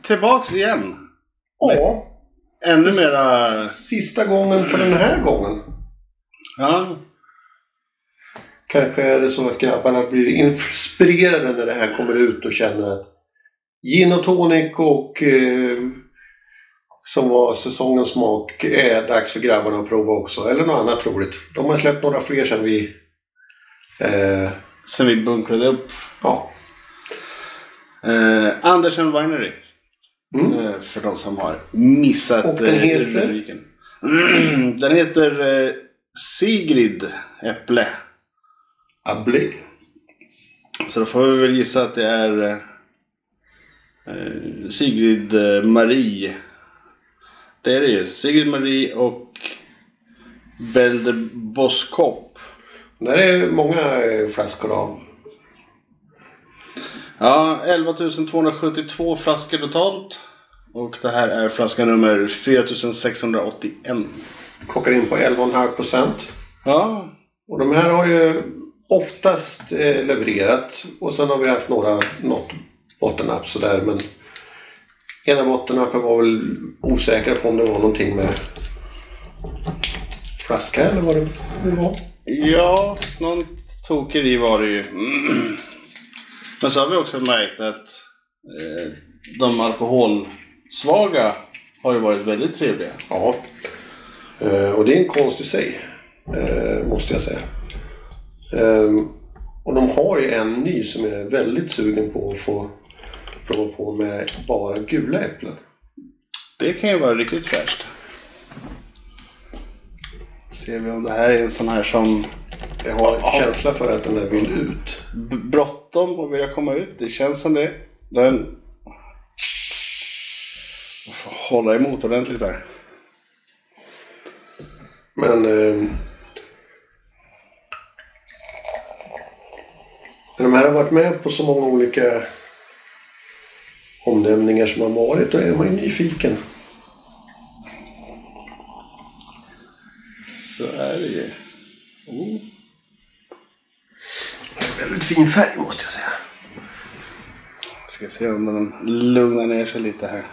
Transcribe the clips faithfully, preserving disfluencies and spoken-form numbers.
tillbaks igen. Ja. Ännu mera... Sista gången för den här gången. Ja. Kanske är det så att grabbarna blir inspirerade när det här kommer ut och känner att gin och tonic och eh, som var säsongens smak är dags för grabbarna att prova också. Eller något annat roligt. De har släppt några fler sedan vi... Eh, sen vi bunkrade upp. Ja. Eh, Andersen Winery. Mm. Eh, för de som har missat och den heter? rubriken. Mm, den heter eh, Sigrid Äpple. Ablig. Så då får vi väl gissa att det är eh, Sigrid eh, Marie. Det är det ju. Sigrid Marie och Belle de Boskop. Där är många eh, flaskor av. Ja, elva tusen tvåhundrasjuttiotvå flaskor totalt. Och det här är flaska nummer fyra tusen sexhundraåttioett. Kokar in på elva komma fem procent. Ja. Och de här har ju oftast eh, levererat. Och sen har vi haft några, något bottennapp sådär. Men ena bottennappen var väl osäkra på om det var någonting med flaska eller vad det var. Ja, någon tokeri var det ju. Men så har vi också märkt att eh, de alkoholsvaga har ju varit väldigt trevliga. Ja, eh, och det är en konst i sig, eh, måste jag säga. Eh, och de har ju en ny som är väldigt sugen på att få prova på med bara gula äpplen. Det kan ju vara riktigt fräscht. Ser vi om det här är en sån här som... Jag har en känsla för att den där vill ut. B- bråttom och vill komma ut. Det känns som det. Den... Jag får hålla emot ordentligt där. Men... Eh, när de här har varit med på så många olika omnämningar som har varit, då är man ju nyfiken. Så är det ju. Oh. Väldigt fin färg måste jag säga. Ska se om den lugnar ner sig lite här.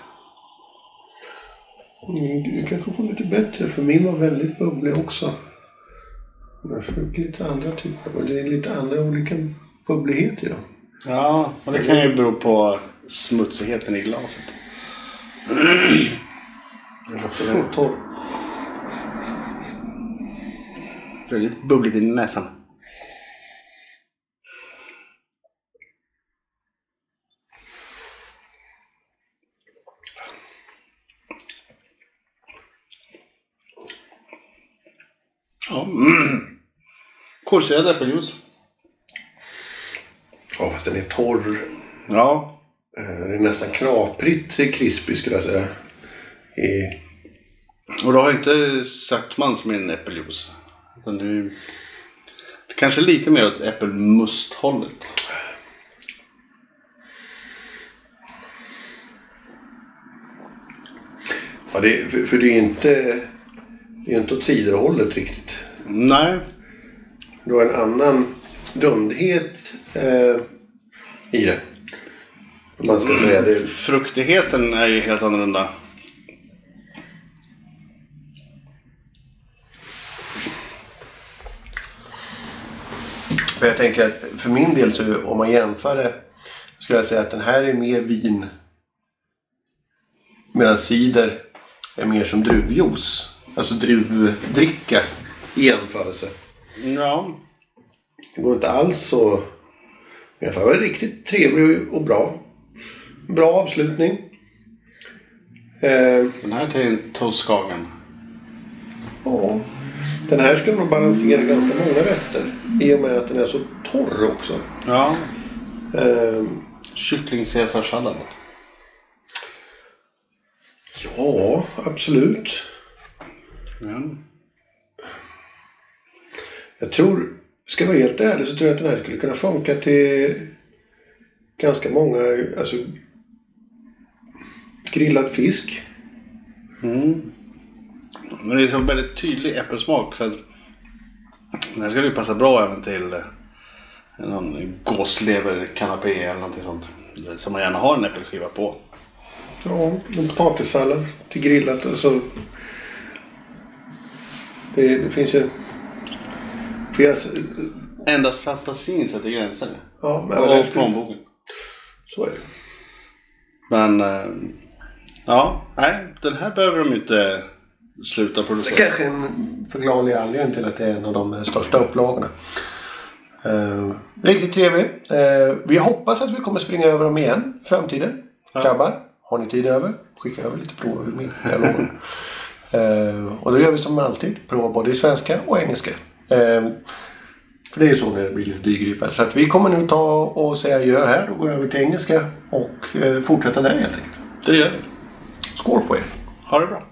Mm, du kanske får lite bättre, för min var väldigt bubblig också. Jag fick lite andra typer, och det är lite andra olika bubbligheter i dem. Ja, och det kan ju bero på smutsigheten i glaset. Det låter torr. Det är lite bubbligt i näsan. Ja. Mm. Kolsyrad äppeljuice. Ja, fast den är torr. Ja. Det är nästan knaprigt krispig skulle jag säga. I... Och du har inte sötman som en äppeljuice. Utan du... Kanske lite mer åt äppelmusthållet. Ja, det, för, för det är inte... Det är inte åt ciderhållet riktigt. Nej. Du har en annan rundhet eh, i det. Om man ska säga det. Fruktigheten är ju helt annorlunda. För jag tänker att för min del så om man jämför det, skulle jag säga att den här är mer vin. Medan cider är mer som druvjuice. Alltså druvdricka i jämförelse. Ja. Det går inte alls så... Men det var riktigt trevlig och bra. Bra avslutning. Eh, Den här till en Toskagen. ja. Den här ska nog balansera ganska många rätter. I och med att den är så torr också. Ja. Eh, Kyckling caesarsallad. ja, absolut. Ja. Jag tror, ska jag vara helt ärlig, så tror jag att den här skulle kunna funka till ganska många, alltså grillad fisk. Mm. Men det är så väldigt tydlig äppelsmak, så att den här skulle ju passa bra även till någon gåslever kanapé eller någonting sånt. Som man gärna har en äppelskiva på. Ja, en potatissallad till grillat. Alltså, det, det finns ju flera... Endast fantasin sätter gränser. Ja, men och och plånboken. Så är det. Men... Äh, ja, nej. Den här behöver de inte sluta producera. Det är kanske en förklarlig anledning till att det är en av de största upplagorna. Uh, riktigt trevligt. Uh, vi hoppas att vi kommer springa över dem igen i framtiden. Ja. Grabbar, har ni tid över? Skicka över lite prover med. uh, och då gör vi som alltid. Prova både i svenska och engelska. Uh, för det är ju så när det blir lite dyrgripare. Så att vi kommer nu ta och säga adjö här och gå över till engelska och uh, fortsätta där helt enkelt. Det gör vi. Skål på er. Ha det bra.